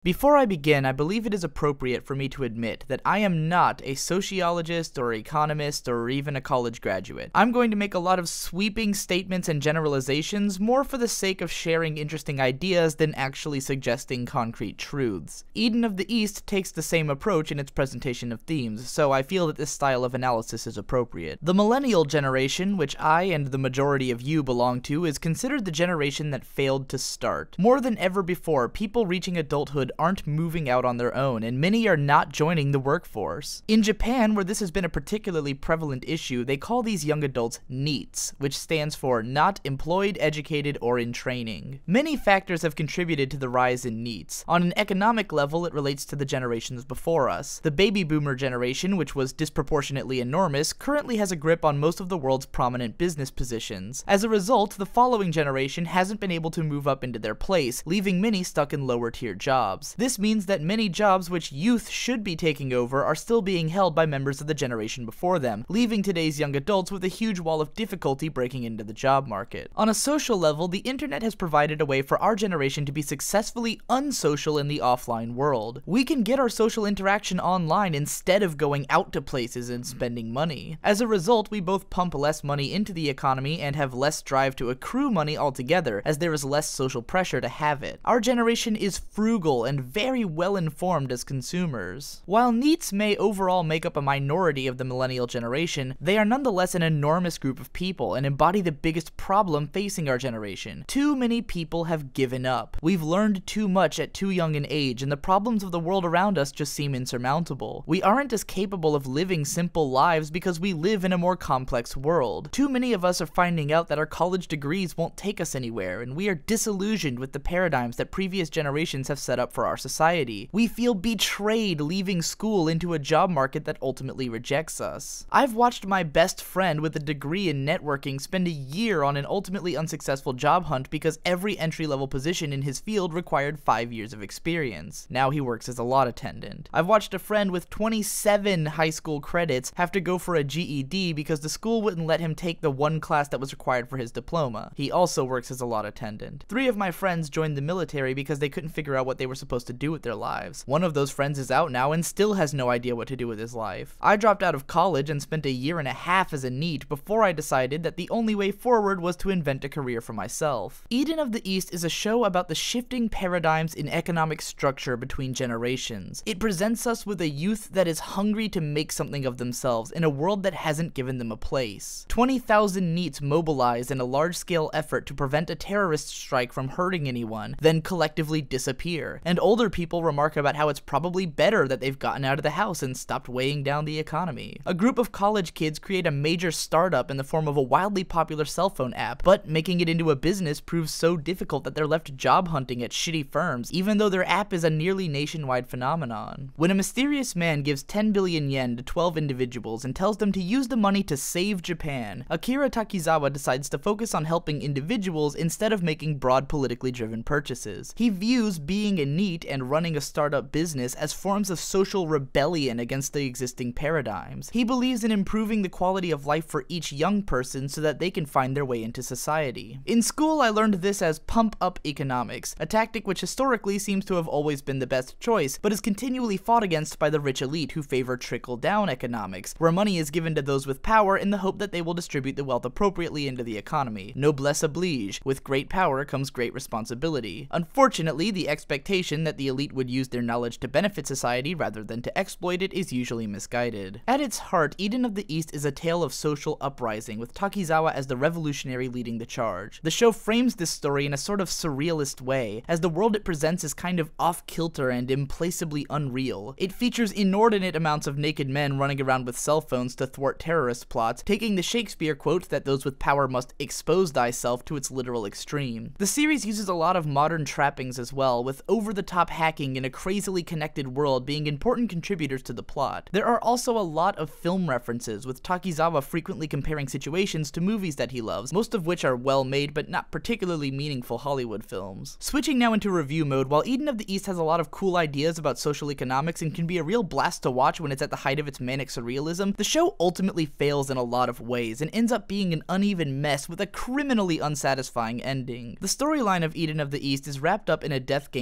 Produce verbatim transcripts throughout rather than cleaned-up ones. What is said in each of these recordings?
Before I begin, I believe it is appropriate for me to admit that I am not a sociologist or economist or even a college graduate. I'm going to make a lot of sweeping statements and generalizations more for the sake of sharing interesting ideas than actually suggesting concrete truths. Eden of the East takes the same approach in its presentation of themes, so I feel that this style of analysis is appropriate. The millennial generation, which I and the majority of you belong to, is considered the generation that failed to start. More than ever before, people reaching adulthood aren't moving out on their own, and many are not joining the workforce. In Japan, where this has been a particularly prevalent issue, they call these young adults NEETs, which stands for Not Employed, Educated, or in Training. Many factors have contributed to the rise in NEETs. On an economic level, it relates to the generations before us. The baby boomer generation, which was disproportionately enormous, currently has a grip on most of the world's prominent business positions. As a result, the following generation hasn't been able to move up into their place, leaving many stuck in lower tier jobs. This means that many jobs which youth should be taking over are still being held by members of the generation before them, leaving today's young adults with a huge wall of difficulty breaking into the job market. On a social level, the internet has provided a way for our generation to be successfully unsocial in the offline world. We can get our social interaction online instead of going out to places and spending money. As a result, we both pump less money into the economy and have less drive to accrue money altogether, as there is less social pressure to have it. Our generation is frugal and and very well informed as consumers. While NEETs may overall make up a minority of the millennial generation, they are nonetheless an enormous group of people and embody the biggest problem facing our generation. Too many people have given up. We've learned too much at too young an age, and the problems of the world around us just seem insurmountable. We aren't as capable of living simple lives because we live in a more complex world. Too many of us are finding out that our college degrees won't take us anywhere, and we are disillusioned with the paradigms that previous generations have set up for our society. We feel betrayed leaving school into a job market that ultimately rejects us. I've watched my best friend with a degree in networking spend a year on an ultimately unsuccessful job hunt because every entry-level position in his field required five years of experience. Now he works as a lot attendant. I've watched a friend with twenty-seven high school credits have to go for a G E D because the school wouldn't let him take the one class that was required for his diploma. He also works as a lot attendant. Three of my friends joined the military because they couldn't figure out what they were supposed to do with their lives. One of those friends is out now and still has no idea what to do with his life. I dropped out of college and spent a year and a half as a NEET before I decided that the only way forward was to invent a career for myself. Eden of the East is a show about the shifting paradigms in economic structure between generations. It presents us with a youth that is hungry to make something of themselves in a world that hasn't given them a place. twenty thousand NEETs mobilize in a large-scale effort to prevent a terrorist strike from hurting anyone, then collectively disappear, and older people remark about how it's probably better that they've gotten out of the house and stopped weighing down the economy. A group of college kids create a major startup in the form of a wildly popular cell phone app, but making it into a business proves so difficult that they're left job hunting at shitty firms, even though their app is a nearly nationwide phenomenon. When a mysterious man gives ten billion yen to twelve individuals and tells them to use the money to save Japan, Akira Takizawa decides to focus on helping individuals instead of making broad politically driven purchases. He views being a NEET and running a startup business as forms of social rebellion against the existing paradigms. He believes in improving the quality of life for each young person so that they can find their way into society. In school, I learned this as pump-up economics, a tactic which historically seems to have always been the best choice, but is continually fought against by the rich elite who favor trickle-down economics, where money is given to those with power in the hope that they will distribute the wealth appropriately into the economy. Noblesse oblige. With great power comes great responsibility. Unfortunately, the expectation that the elite would use their knowledge to benefit society rather than to exploit it is usually misguided. At its heart, Eden of the East is a tale of social uprising, with Takizawa as the revolutionary leading the charge. The show frames this story in a sort of surrealist way, as the world it presents is kind of off-kilter and implacably unreal. It features inordinate amounts of naked men running around with cell phones to thwart terrorist plots, taking the Shakespeare quote that those with power must expose thyself to its literal extreme. The series uses a lot of modern trappings as well, with over-the-top hacking in a crazily connected world being important contributors to the plot. There are also a lot of film references, with Takizawa frequently comparing situations to movies that he loves, most of which are well-made but not particularly meaningful Hollywood films. Switching now into review mode, while Eden of the East has a lot of cool ideas about social economics and can be a real blast to watch when it's at the height of its manic surrealism, the show ultimately fails in a lot of ways and ends up being an uneven mess with a criminally unsatisfying ending. The storyline of Eden of the East is wrapped up in a death game plot that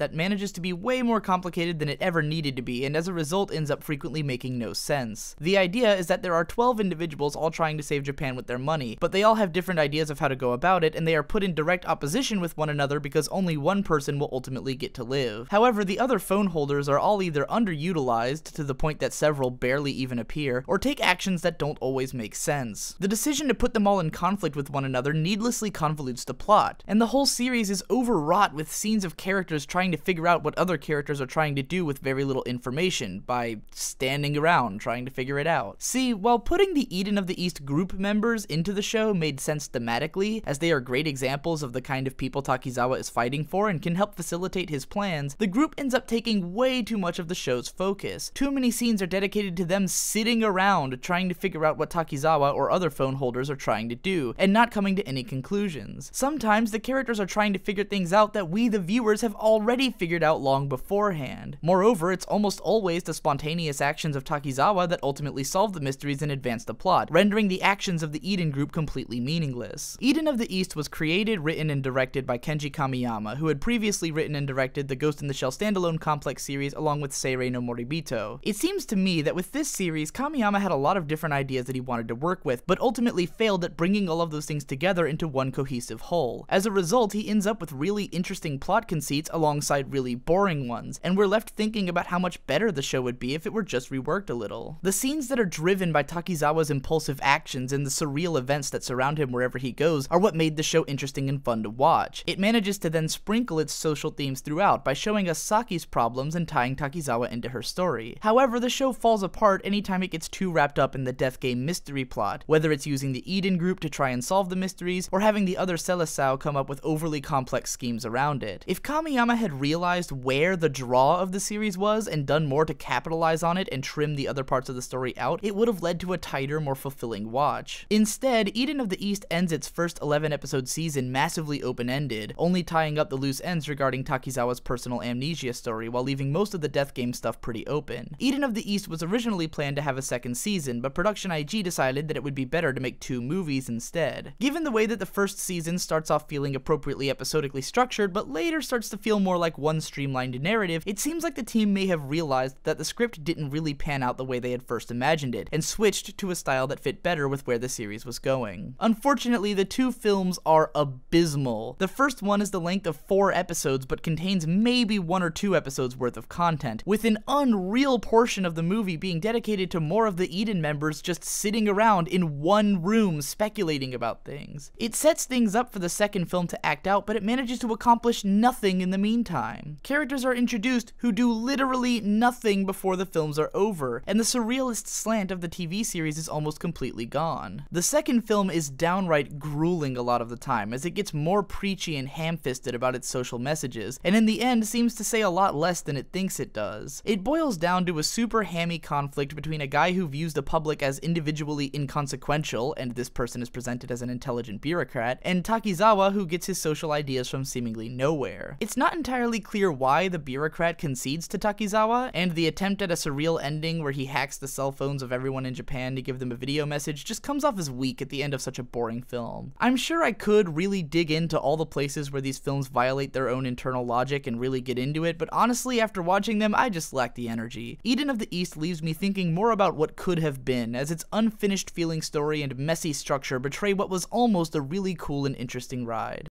that manages to be way more complicated than it ever needed to be, and as a result ends up frequently making no sense. The idea is that there are twelve individuals all trying to save Japan with their money, but they all have different ideas of how to go about it, and they are put in direct opposition with one another because only one person will ultimately get to live. However, the other phone holders are all either underutilized to the point that several barely even appear, or take actions that don't always make sense. The decision to put them all in conflict with one another needlessly convolutes the plot, and the whole series is overwrought with scenes of characters trying to figure out what other characters are trying to do with very little information, by standing around trying to figure it out. See, while putting the Eden of the East group members into the show made sense thematically, as they are great examples of the kind of people Takizawa is fighting for and can help facilitate his plans, the group ends up taking way too much of the show's focus. Too many scenes are dedicated to them sitting around trying to figure out what Takizawa or other phone holders are trying to do, and not coming to any conclusions. Sometimes the characters are trying to figure things out that we the viewers have already figured out long beforehand. Moreover, it's almost always the spontaneous actions of Takizawa that ultimately solve the mysteries and advance the plot, rendering the actions of the Eden group completely meaningless. Eden of the East was created, written, and directed by Kenji Kamiyama, who had previously written and directed the Ghost in the Shell standalone complex series along with Seirei no Moribito. It seems to me that with this series, Kamiyama had a lot of different ideas that he wanted to work with, but ultimately failed at bringing all of those things together into one cohesive whole. As a result, he ends up with really interesting plot conceits alongside really boring ones, and we're left thinking about how much better the show would be if it were just reworked a little. The scenes that are driven by Takizawa's impulsive actions and the surreal events that surround him wherever he goes are what made the show interesting and fun to watch. It manages to then sprinkle its social themes throughout by showing us Saki's problems and tying Takizawa into her story. However, the show falls apart anytime it gets too wrapped up in the Death Game mystery plot, whether it's using the Eden group to try and solve the mysteries, or having the other Seleção come up with overly complex schemes around it. If Kamiyama had realized where the draw of the series was and done more to capitalize on it and trim the other parts of the story out, it would have led to a tighter, more fulfilling watch. Instead, Eden of the East ends its first eleven episode season massively open-ended, only tying up the loose ends regarding Takizawa's personal amnesia story while leaving most of the Death Game stuff pretty open. Eden of the East was originally planned to have a second season, but Production I G decided that it would be better to make two movies instead. Given the way that the first season starts off feeling appropriately episodically structured, but later starts to feel more like one streamlined narrative, it seems like the team may have realized that the script didn't really pan out the way they had first imagined it, and switched to a style that fit better with where the series was going. Unfortunately, the two films are abysmal. The first one is the length of four episodes, but contains maybe one or two episodes worth of content, with an unreal portion of the movie being dedicated to more of the Eden members just sitting around in one room speculating about things. It sets things up for the second film to act out, but it manages to accomplish nothing in the meantime. Characters are introduced who do literally nothing before the films are over, and the surrealist slant of the T V series is almost completely gone. The second film is downright grueling a lot of the time, as it gets more preachy and ham-fisted about its social messages, and in the end seems to say a lot less than it thinks it does. It boils down to a super hammy conflict between a guy who views the public as individually inconsequential, and this person is presented as an intelligent bureaucrat, and Takizawa, who gets his social ideas from seemingly nowhere. It's not entirely clear why the bureaucrat concedes to Takizawa, and the attempt at a surreal ending where he hacks the cell phones of everyone in Japan to give them a video message just comes off as weak at the end of such a boring film. I'm sure I could really dig into all the places where these films violate their own internal logic and really get into it, but honestly, after watching them, I just lack the energy. Eden of the East leaves me thinking more about what could have been, as its unfinished feeling story and messy structure betray what was almost a really cool and interesting ride.